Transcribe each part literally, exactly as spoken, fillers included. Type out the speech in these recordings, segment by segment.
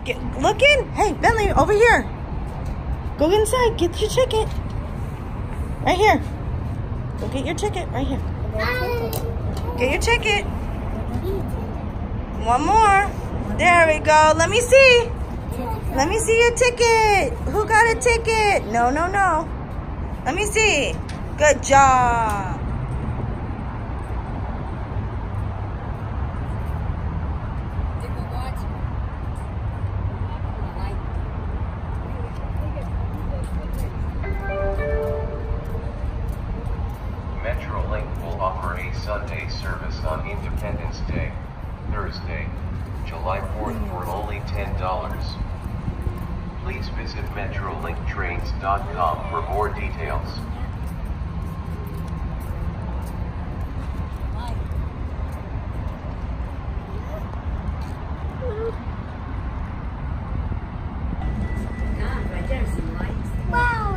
Get, look in. Hey, Bentley, over here. Go inside. Get your ticket. Right here. Go get your ticket. Right here. Get your ticket. One more. There we go. Let me see. Let me see your ticket. Who got a ticket? No, no, no. Let me see. Good job. Metrolink will offer a Sunday service on Independence Day, Thursday, July fourth for only ten dollars. Please visit metrolink trains dot com for more details. Wow.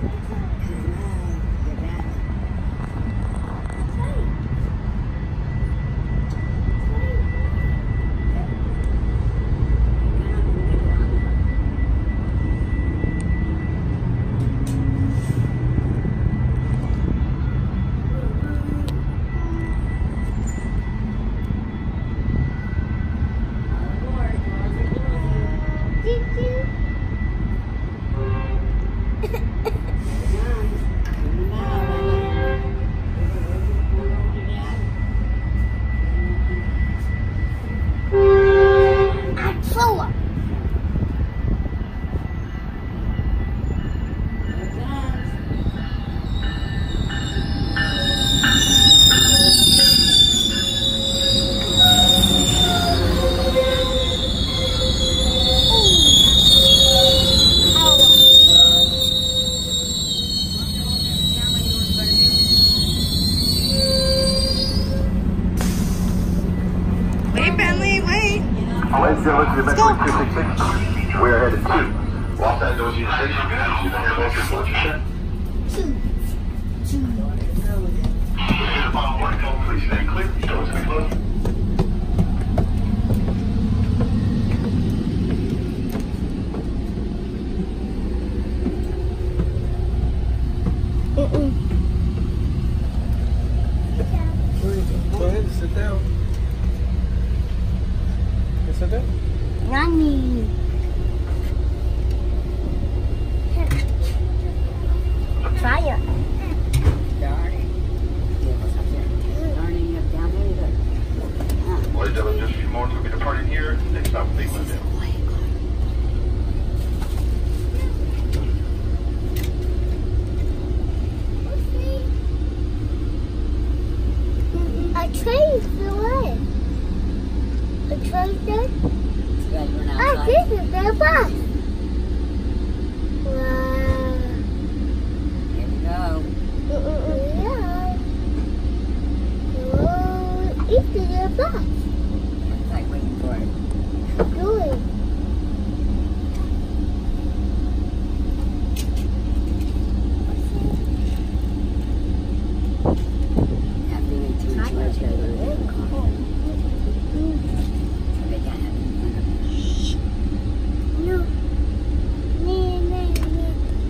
Wait, Bentley, wait. Let's go to the Metro two six six. We're headed to Los Angeles Union Station. You know what you said? Two. Two. Here's the final warning call. Please stay clear. Show us to be closed. Mm-mm. Go ahead and sit down. You sit down? Yummy. Try it. Ladies and gentlemen, just a few moments. We'll be departing here. Next stop will be Glendale. A train for what? A train good? Ah, this is the bus. Wow. Here we go. Yeah. Oh, it's the bus. It's like waiting for it. Good. Have to wait too much longer. They can't have it in front of them. No. Me, me, me.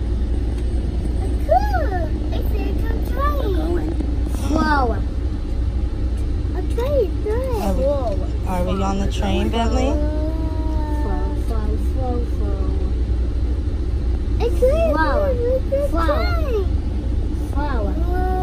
Cool. It's a We're train. going. Wow. A train is good. Are we, are we on the train, Bentley? Flow, flow, flow, flow. It's good. Flower. Flower. Flower.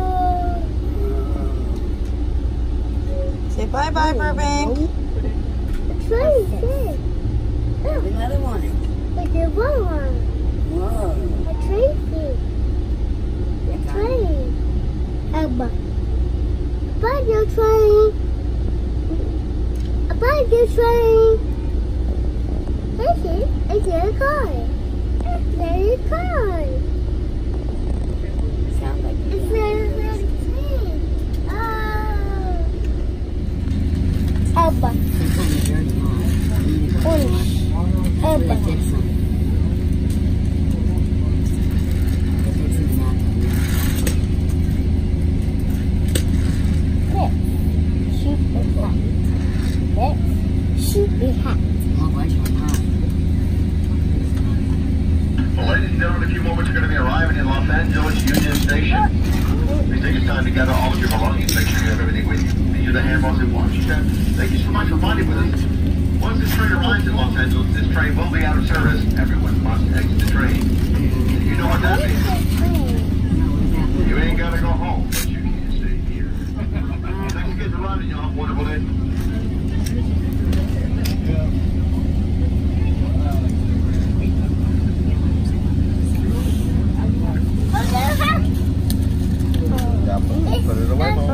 Say bye-bye, Burbank. The train is good. There's another one. It's a one. Whoa. A train is a train. Abba. Abba, your train. Abba, your train. This is it's a car. It's a car. Sounds like It's a train. Oh. Abba. sometimes it's dirty hot. Orange. Abba. Let's get some. Let's get some This should be hot. This should be hot. Oh, bunch of them hot. and gentlemen, in a few moments, you're going to be arriving in Los Angeles Union Station. Please take your time to gather all of your belongings. Make sure you have everything with you. These are the handballs and watch. Thank you so much for flying with us. Once this train arrives in Los Angeles, this train will be out of service. Everyone must exit the train. You know what that means? You ain't got to go home, but you can stay here. Thanks again for running, y'all. Have a wonderful day. Put it away, Mom.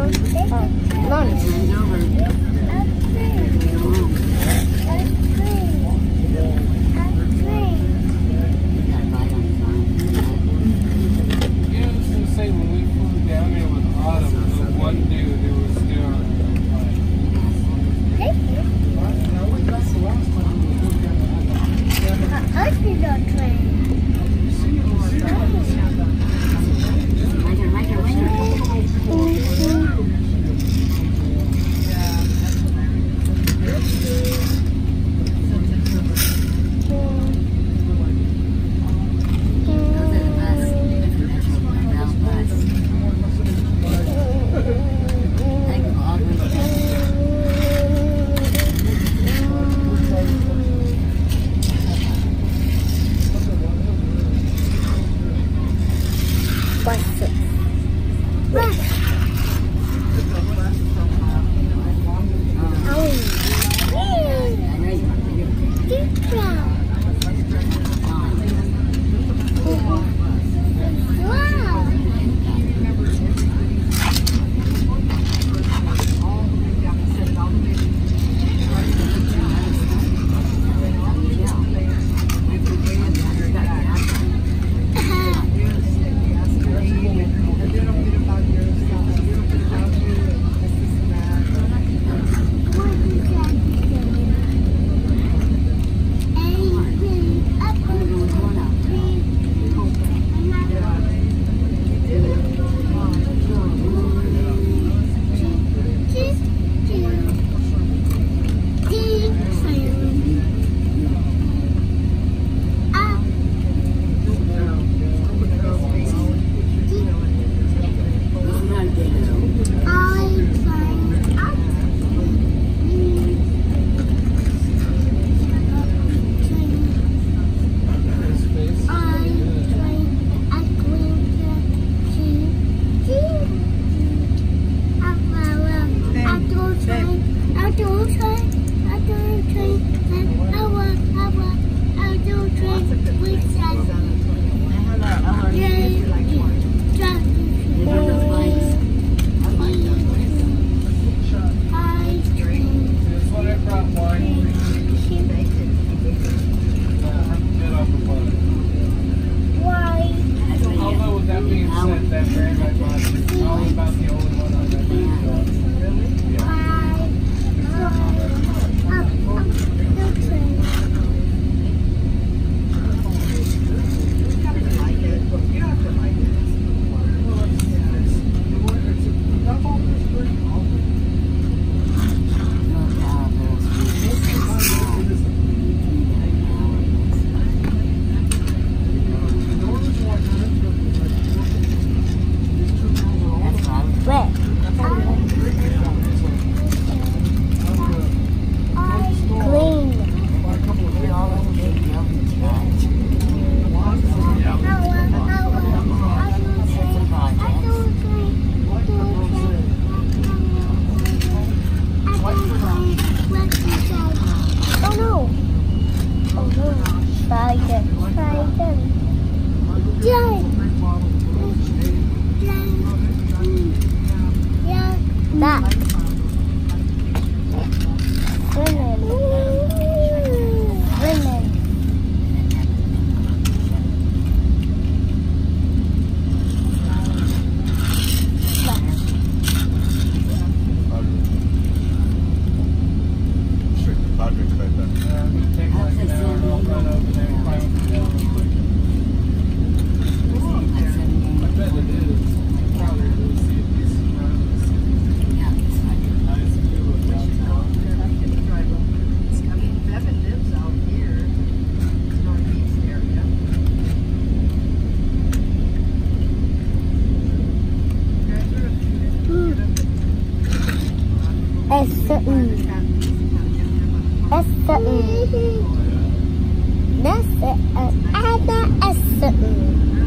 When we flew down there with Autumn, the one dude who was still like, S Sutton. S Sutton. That's it. Anna S Sutton.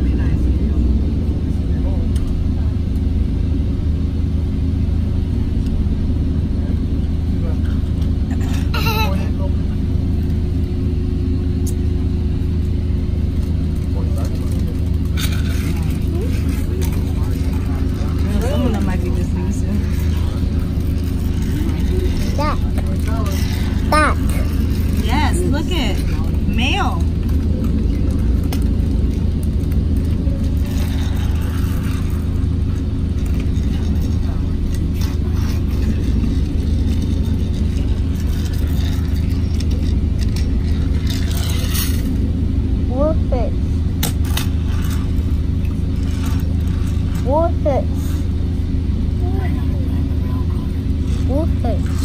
Someone that might be listening soon. That. That. Yes, look it. Mail. Wolfish. Wolfish. Wolfish.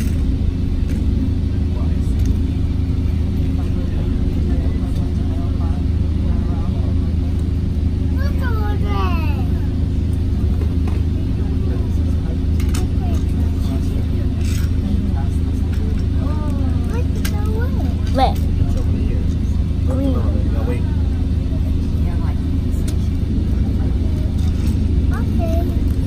Look over there. Red. Green. Wait. Okay.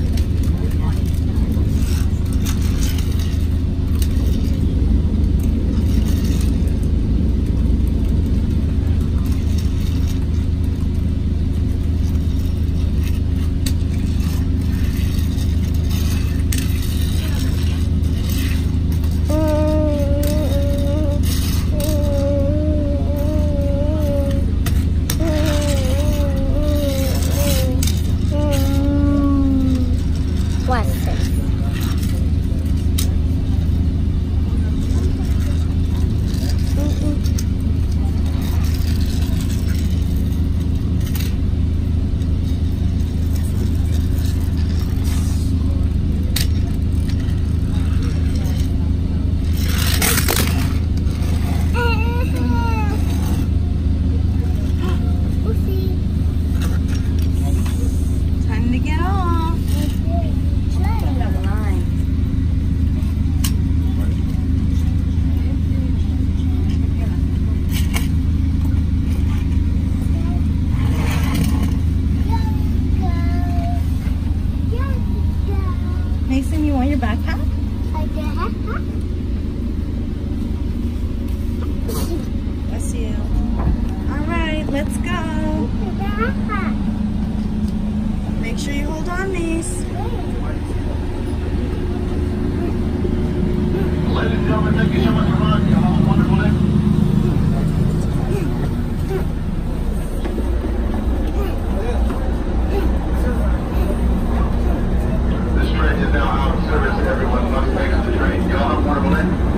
What's this? Time to get off. Mason, you want your backpack? Bless you. All right, let's go. Make sure you hold on, Mace. Ladies and gentlemen, thank you so much for running. You have a wonderful day. This train is now out of service. Everyone must exit the train. You all have a wonderful day.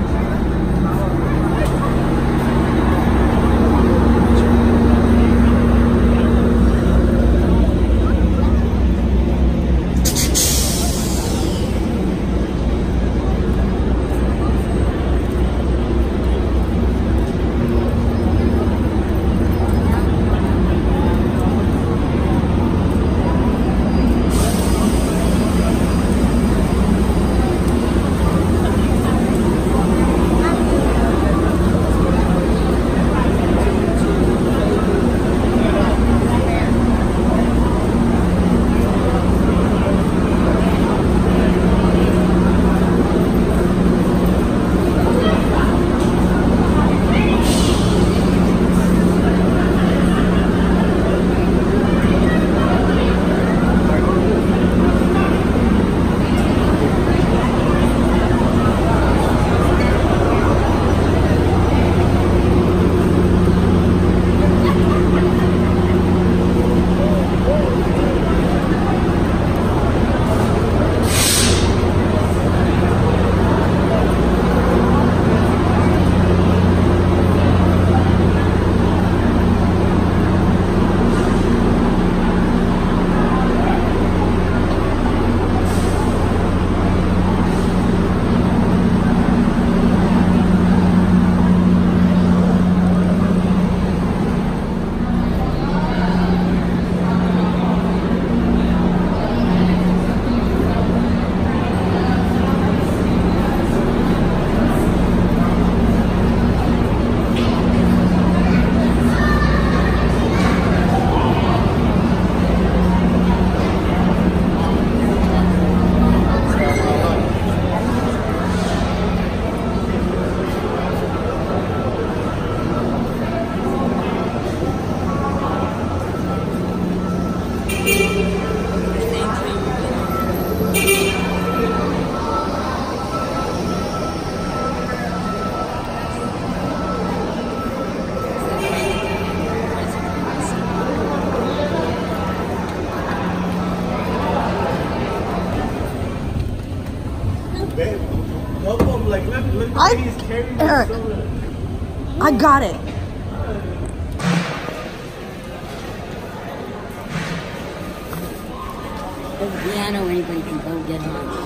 him. Like, look, look the I- way he's carrying Eric. his soda. I got it. There's a piano anybody can go get on.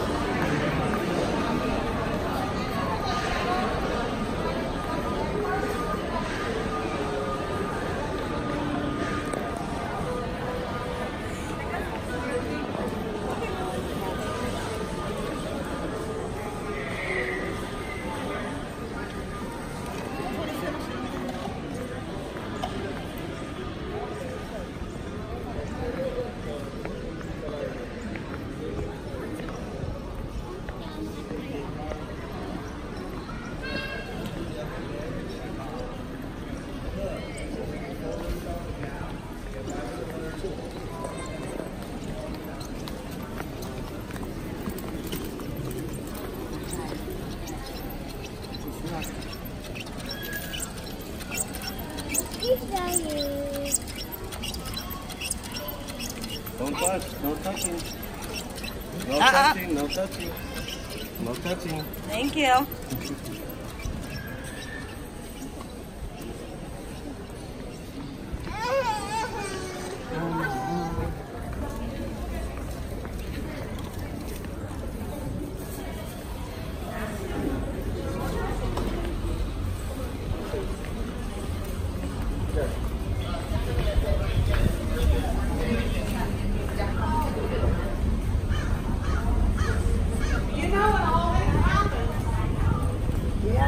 Don't touch. No touching. No Uh-uh. touching. No touching. No touching. Thank you. Yeah.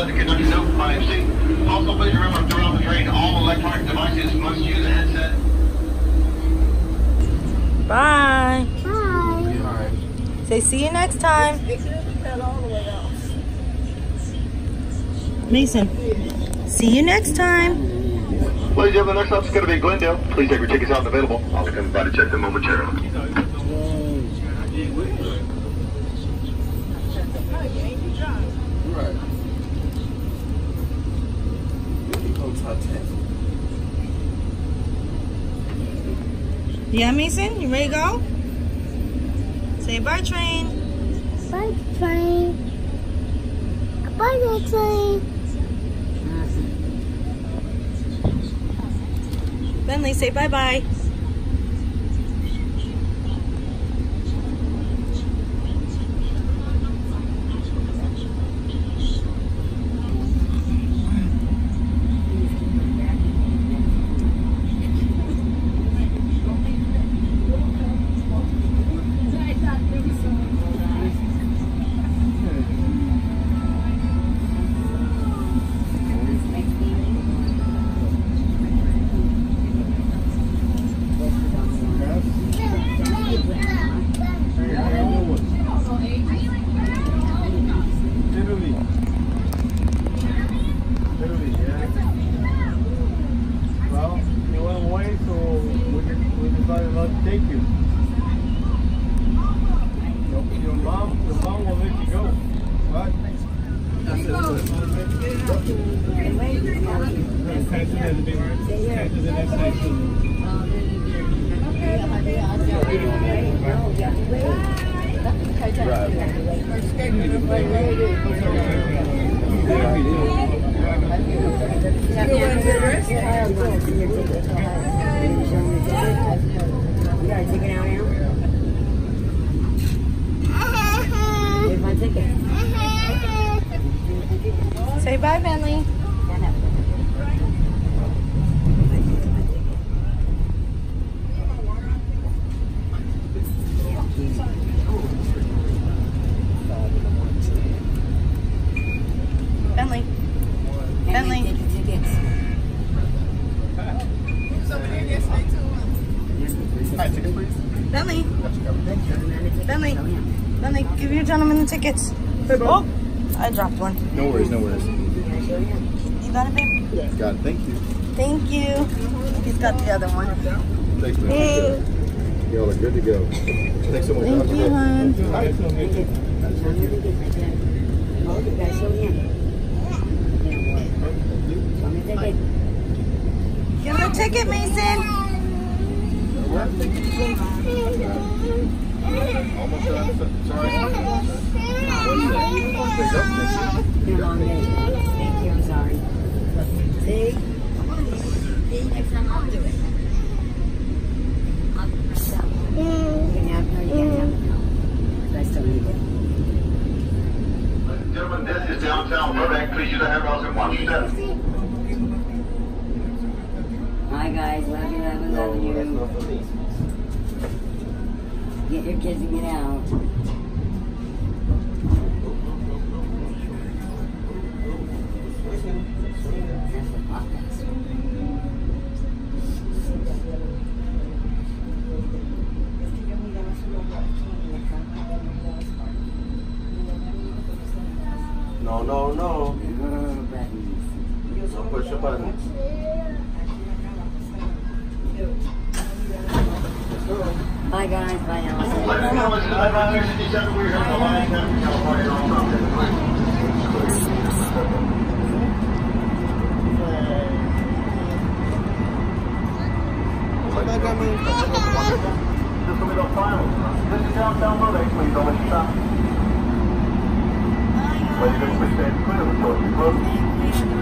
to conduct yourself by M C. Also, please remember throughout the train, all electronic devices must use a headset. Bye. Bye. Say see you next time. Mason, see you next time. Ladies and gentlemen, next up is going to be Glendale. Please take your tickets out and available. I'll come by to check them momentarily. Right. Yeah, Mason, you ready to go? Say bye, train. Bye, train. Bye, train. Bentley, say bye-bye. Take you. Your, your mom, your mom will let you go. Right? That's it. You got a ticket out now? Here's my ticket. Say bye, Bentley. Bentley. Bentley. Take your tickets. Bentley. Bentley. Bentley, give your gentleman the tickets. Oh, I dropped one. No worries, no worries. You got it, babe? Yeah. Got it, thank you. Thank you. He's got the other one. Thanks, man. Hey. Y'all are good to go. Thanks so much. Thank you, hon. Give him a ticket, Mason. Almost done. Sorry. Thank you, I'm sorry. See? See, next time I'll do it. I'll do it myself. You can have, no, you can't have it now. Because I still need it. Ladies and gentlemen, this is downtown Burbank. Please use the handrails and watch your step. Hi guys, love you, love you, love you. Get your kids and get out. That's the podcast. No, no, no. Oh, buttons. Don't push your buttons. Bye guys, bye Allison. Ladies and gentlemen, this is nine two sixty-seven. We're here in the Lion County, California. All This is downtown Burbank. Please don't let you stop. Ladies and gentlemen, please stand clear of the door.